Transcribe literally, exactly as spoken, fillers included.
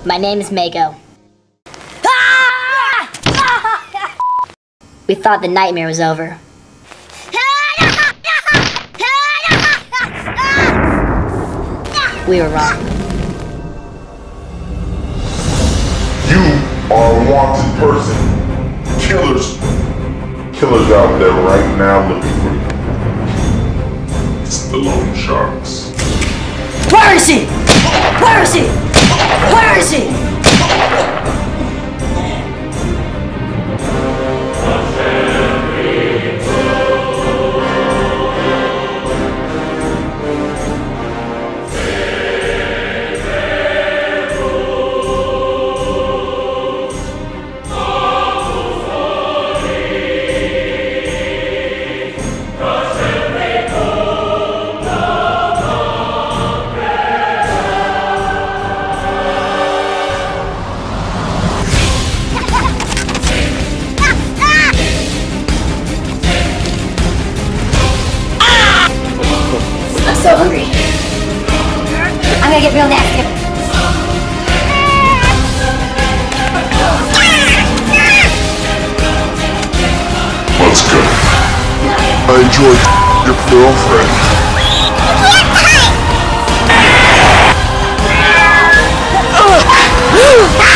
My name is Mako. We thought the nightmare was over. We were wrong. You are a wanted person. Killers. Killers out there right now looking for you. It's the loan sharks. Where is he? Where is he? Where is he? I'm so hungry. I'm gonna get real nasty. Let's go. I enjoyed your girlfriend. You can't